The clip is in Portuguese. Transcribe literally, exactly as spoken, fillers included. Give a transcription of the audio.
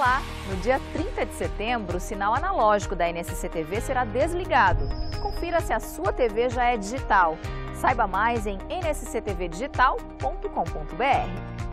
lá! No dia trinta de setembro, o sinal analógico da N S C T V será desligado. Confira se a sua T V já é digital. Saiba mais em n s c t v digital ponto com ponto b r.